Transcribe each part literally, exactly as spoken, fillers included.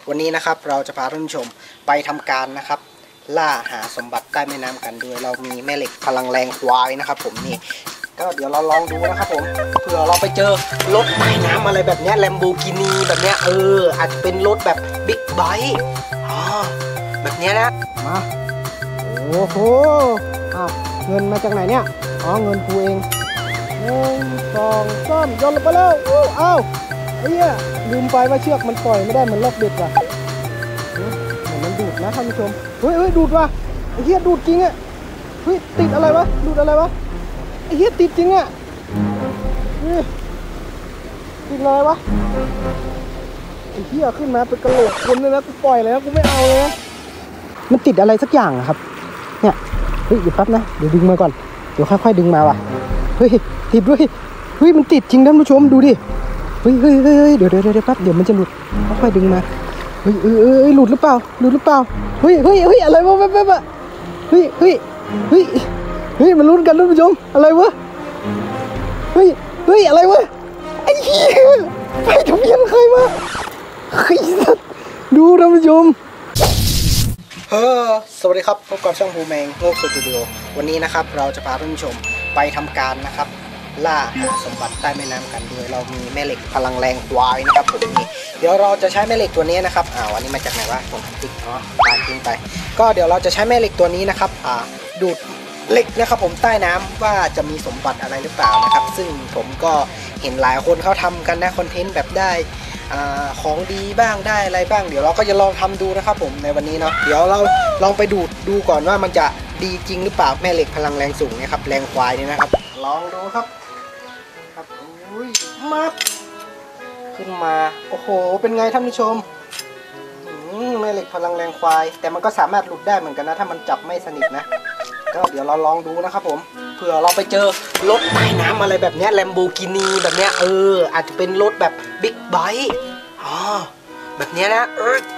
วันนี้นะครับเราจะพาท่านผู้ชมไปทำการนะครับล่าหาสมบัติใต้แม่น้ำกันโดยเรามีแม่เหล็กพลังแรงควายนะครับผมนี่ก็เดี๋ยวเราลองดูนะครับผมเผื่อเราไปเจอรถใต้น้ำอะไรแบบนี้แลมโบกินีแบบนี้เอออาจจะเป็นรถแบบบิ๊กไบค์อ๋อแบบนี้นะมาโอ้โหอ้าวเงินมาจากไหนเนี่ยอ๋อเงินกูเองหนึ่งสองสามโยนลงไปแล้วอู้อ้าวไอ้เหี้ยลืมไปว่าเชือกมันปล่อยไม่ได้เหมือนล็อกเบ็ดว่ะเหมือนมันดูดนะท่านผู้ชมเฮ้ยเฮ้ยดูดว่ะไอ้เหี้ยดูดจริงอ่ะเฮ้ยติดอะไรวะดูดอะไรวะไอ้เหี้ยติดจริงอ่ะเฮ้ยติดอะไรวะไอ้เหี้ยขึ้นมาเป็นกระโหลกคนเลยนะกูปล่อยเลยนะกูไม่เอาเลยนะมันติดอะไรสักอย่างครับเนี่ยเฮ้ยเดี๋ยวแป๊บนะเดี๋ยวดึงมาก่อนเดี๋ยวค่อยๆดึงมาว่ะเฮ้ยติดด้วยเฮ้ยมันติดจริงท่านผู้ชมดูดิเฮ้ยเฮ้ยเฮ้ยเดี๋ยวเดี๋ยวเดี๋ยวแป๊บเดี๋ยวมันจะหลุดค่อยๆดึงมาเฮ้ยเออเออหลุดหรือเปล่าหลุดหรือเปล่าเฮ้ยเฮ้ยเฮ้ยอะไรวะแป๊บแป๊บเฮ้ยเฮ้ยเฮ้ยเฮ้ยมันลุ้นกันท่านผู้ชมอะไรวะเฮ้ยเฮ้ยอะไรวะไอ้เหี้ยไฟทะเบียนใครวะเฮ้ยดูท่านผู้ชมเฮ้อสวัสดีครับพบกับช่องภูแมงโลกสตูดิโอวันนี้นะครับเราจะพาท่านผู้ชมไปทำการนะครับล่าหาสมบัติใต้แม่น้ำกันโดยเรามีแม่เหล็กพลังแรงควายนะครับผมนี่เดี๋ยวเราจะใช้แม่เหล็กตัวนี้นะครับอ่าวันนี้มาจากไหนวะผมติดเนาะตายทิ้งไปก็เดี๋ยวเราจะใช้แม่เหล็กตัวนี้นะครับอ่าดูดเหล็กนะครับผมใต้น้ำว่าจะมีสมบัติอะไรหรือเปล่านะครับซึ่งผมก็เห็นหลายคนเขาทำกันนะคอนเทนต์แบบได้อ่าของดีบ้างได้อะไรบ้างเดี๋ยวเราก็จะลองทำดูนะครับผมในวันนี้เนาะเดี๋ยวเราลองไปดูดดูก่อนว่ามันจะดีจริงหรือเปล่าแม่เหล็กพลังแรงสูงนะครับแรงควายเนี่ยนะครับลองดูครับครับอุ้ยมาขึ้นมาโอ้โหเป็นไงท่านผู้ชมแม่เหล็กพลังแรงควายแต่มันก็สามารถหลุดได้เหมือนกันนะถ้ามันจับไม่สนิทนะก็เดี๋ยวเราลองดูนะครับผมเผื่อเราไปเจอรถใต้น้ำอะไรแบบนี้แลมโบกินีแบบนี้เอออาจจะเป็นรถแบบบิ๊กไบค์อ๋อแบบนี้นะเออ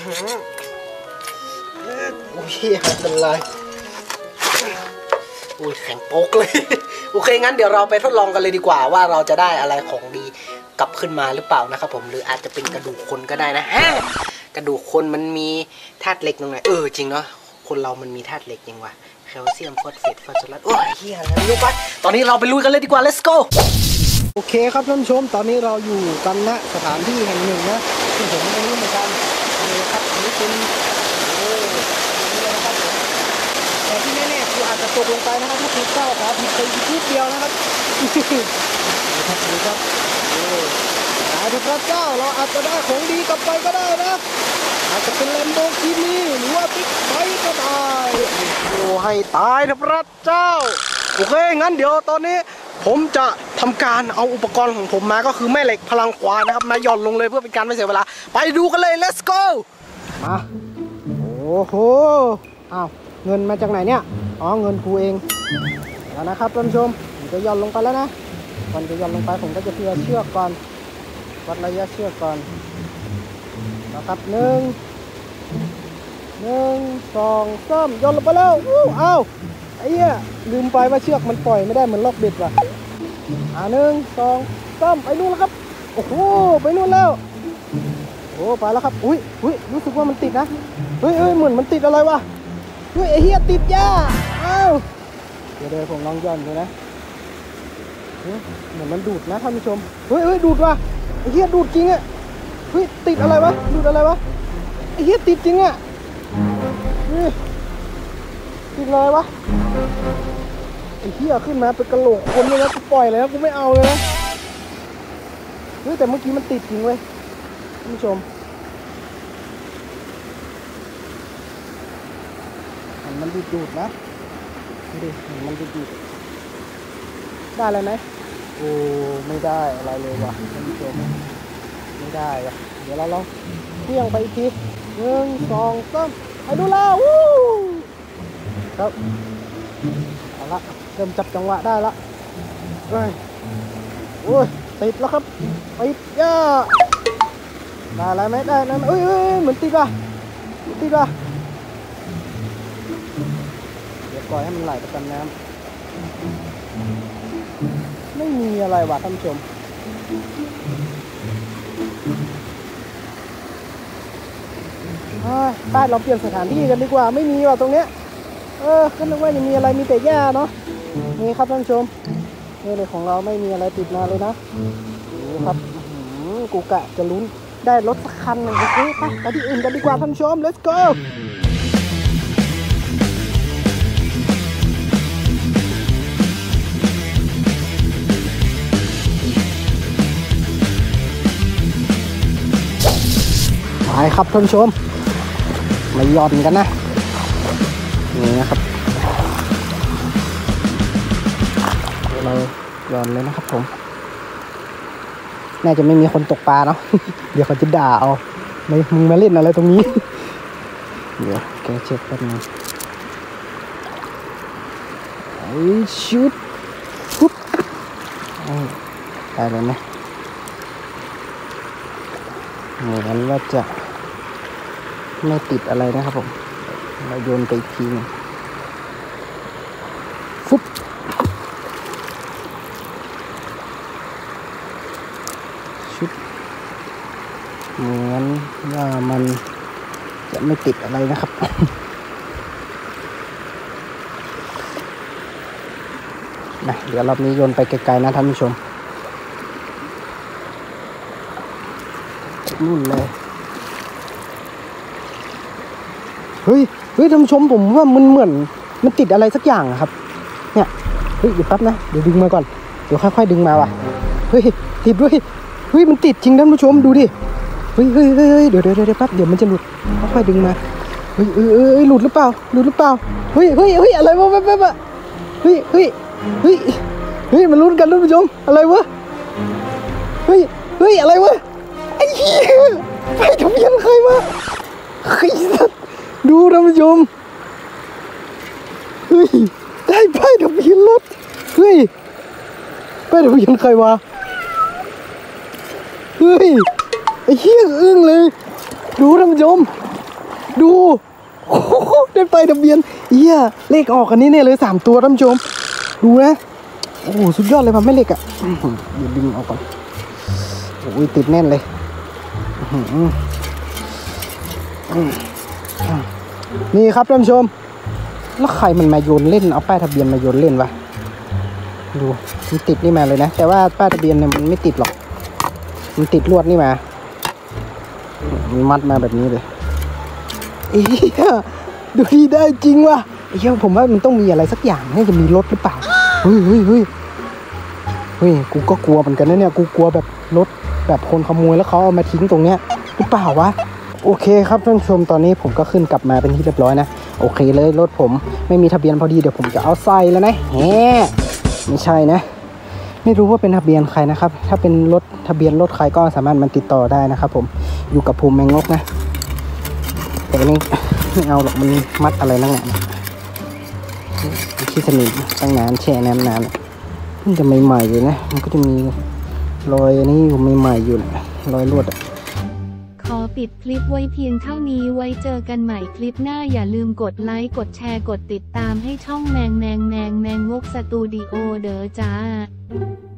อุ้ยเป็นไรอุ้ยแข็งโป๊กเลยโอเคงั้นเดี๋ยวเราไปทดลองกันเลยดีกว่าว่าเราจะได้อะไรของดีกลับขึ้นมาหรือเปล่านะครับผมหรืออาจจะเป็นกระดูกคนก็ได้นะฮะกระดูกคนมันมีธาตุเหล็กตรงไหนเออจริงเนาะคนเรามันมีธาตุเหล็กยังวะแคลเซียมฟอสเฟตฟอสฟอรัสโอ้ยเฮียอะไรรู้ปะตอนนี้เราไปลุยกันเลยดีกว่า let's go โอเคครับท่านผู้ชมตอนนี้เราอยู่กันณสถานที่แห่งหนึ่งนะที่ผมไม่รู้เหมือนกันนี่ครับอันนี้เป็นโอ้นี่เลยนะครับผมแต่ที่แน่ๆคืออาจจะตกลงไปนะครับถ้าผิดเจ้าขอผิดไปทีเดียวนะครับนี่ครับนี่ครับโอ้อาจจะพระเจ้าเราอาจจะได้ของดีกลับไปก็ได้นะอาจจะเป็นแลมโบกินีหรือว่าบิ๊กไบค์ก็ได้โอ้ให้ตายนะพระเจ้าโอเคงั้นเดี๋ยวตอนนี้ผมจะทำการเอาอุปกรณ์ของผมมาก็คือแม่เหล็กพลังควายนะครับมาหย่อนลงเลยเพื่อเป็นการไม่เสียเวลาไปดูกันเลย let's go มาโอ้โหอ้าวเงินมาจากไหนเนี่ยอ๋อเงินกูเองแล้วนะครับท่านผู้ชมผมจะหย่อนลงไปแล้วนะก่อนจะหย่อนลงไปผมก็จะเพื่อเชือกก่อนวัดระยะเชือกก่อนนะครับหนึ่งหนึ่งสองสามโยนลงไปแล้วอู้อ้าวไอ้เหี้ยลืมไปว่าเชือกมันปล่อยไม่ได้เหมือนล็อกเบ็ดว่ะอ่าหนึ่งสองสามไปนู่นแล้วครับโอ้โหไปนู่นแล้วโอ้ไปแล้วครับอุ้ยอุ้ยรู้สึกว่ามันติดนะเฮ้ยเฮ้ยเหมือนมันติดอะไรวะเฮ้ยไอ้เหี้ยติดหญ้าอ้าวเดี๋ยวเดี๋ยวผมลองย้อนดูนะเหมือนมันดูดนะท่านผู้ชมเฮ้ยเฮ้ยดูดว่ะไอ้เหี้ยดูดจริงอ่ะเฮ้ยติดอะไรวะดูดอะไรวะไอ้เหี้ยติดจริงอ่ะเฮ้ยติดอะไรวะไอ้เหี้ยขึ้นมาเป็นกระโหลกคนเลยนะกูปล่อยเลยนะกูไม่เอาเลยนะเฮ้ยแต่เมื่อกี้มันติดจริงเว้ยท่านผู้ชมมันดูดดูดนะดูดิมันดูดดูดได้อะไรไหมโอ้ไม่ได้อะไรเลยว่ะท่านผู้ชมไม่ได้ว่ะเดี๋ยวเราลองเที่ยงไปอีกทีหนึ่งสองสามไปดูแล้ววู้ครับเอาละเริ่มจับจังหวะได้ละเฮ้ยโอ้ยติดแล้วครับติดย่าได้อะไรไหมได้นะเอ้ยเอ้ยเหมือนติดว่ะติดว่ะเดี๋ยวปล่อยให้มันไหลไปตามน้ำไม่มีอะไรว่ะท่านผู้ชม เป้ายเราเปลี่ยนสถานที่กันดีกว่าไม่มีว่ะตรงเนี้ยเออก็นึกว่าจะมีอะไรมีแต่หญ้าเนาะนี่ครับท่านผู้ชมนี่เลยของเราไม่มีอะไรติดมาเลยนะนี่ครับกูกะจะลุ้นได้รถสักคันหนึ่งโอเคไปไปที่อื่นกันดีกว่าท่านผู้ชม let's goไปครับท่านผู้ชมมาหย่อนกันนะนี่นะครับเราหย่อนเลยนะครับผมน่าจะไม่มีคนตกปลาเนาะ เดี๋ยวเขาจะด่าเอาไม่มึงมาเล่นอะไรตรงนี้ เดี๋ยวแกเช็คแป๊บนึงไอ้ชุดปุ๊บได้เลยไหมเหมือนว่าจะไม่ติดอะไรนะครับผมเราโยนไปอีกทีนึงฟุ๊บชุดเหมือนว่ามันจะไม่ติดอะไรนะครับ นะเดี๋ยวรอบนี้โยนไปไกลๆนะท่านผู้ชมนู่นเลยเฮ้ยเฮ้ยท่านผู้ชมผมว่ามันเหมือนมันติดอะไรสักอย่างครับเนี่ยเฮ้ยเดี๋ยวแป๊บนะเดี๋ยวดึงมาก่อนเดี๋ยวค่อยๆดึงมาว่ะเฮ้ยติดด้วยเฮ้ยมันติดจริงท่านผู้ชมดูดิเฮ้ยเฮ้ยเฮ้ยเดี๋ยวเดี๋ยวเดี๋ยวแป๊บเดี๋ยวมันจะหลุดค่อยๆดึงมาเฮ้ยเออเออหลุดหรือเปล่าหลุดหรือเปล่าเฮ้ยเฮ้ยเฮ้ยอะไรวะแป๊บแป๊บเฮ้ยเฮ้ยเฮ้ยเฮ้ยมันลุ้นกันท่านผู้ชมอะไรวะเฮ้ยเฮ้ยอะไรวะไอ้เหี้ยไปทะเบียนใครมาเฮ้ยดูท่านผู้ชมเฮ้ยได้ป้ายทะเบียนรถเฮ้ยป้ายทะเบียนใครวะเฮ้ยไอ้เหี้ยอึ้งเลยดูท่านผู้ชมดูโอ้โหได้ป้ายทะเบียนเหี้ยเลขออกกันนี้เนี่ยเลยสามตัวท่านผู้ชมดูนะโอ้โหสุดยอดเลยพันแม่เหล็กอ่ะเดี๋ยวดึงออกก่อนโอ้ยติดแน่นเลยนี่ครับท่านผู้ชมแล้วใครมันมาโยนเล่นเอาป้ายทะเบียนมาโยนเล่นวะดูมันติดนี่มาเลยนะแต่ว่าป้ายทะเบียนเนี่ยมันไม่ติดหรอกมันติดลวดนี่มามันมัดมาแบบนี้เลยเอ้ยดูดีได้จริงว่ะไอ้เหี้ยผมว่ามันต้องมีอะไรสักอย่างให้จะมีรถหรือเปล่าเฮ้ยเฮ้ยเฮ้ยเฮ้ยกูก็กลัวเหมือนกันนะเนี่ยกูกลัวแบบรถแบบคนขโมยแล้วเขาเอามาทิ้งตรงเนี้ยหรือเปล่าวะโอเคครับท่านผู้ชมตอนนี้ผมก็ขึ้นกลับมาเป็นที่เรียบร้อยนะโอเคเลยรถผมไม่มีทะเบียนพอดีเดี๋ยวผมจะเอาใส่แล้วนะแหมไม่ใช่นะไม่รู้ว่าเป็นทะเบียนใครนะครับถ้าเป็นรถทะเบียนรถใครก็สามารถมันติดต่อได้นะครับผมอยู่กับภูมิแมงงกนะแต่วันนี้ไม่เอาหรอกมันมัดอะไรนั่งเนี่ยที่สนิมตั้งนานแช่น้ำนานมันจะใหม่ๆอยู่นะมันก็จะมีรอยนี้อยู่ใหม่ๆอยู่นะรอยลวดขอปิดคลิปไว้เพียงเท่านี้ไว้เจอกันใหม่คลิปหน้าอย่าลืมกดไลค์กดแชร์กดติดตามให้ช่องแมงแมงแมงแมงงกสตูดิโอเด้อจ้า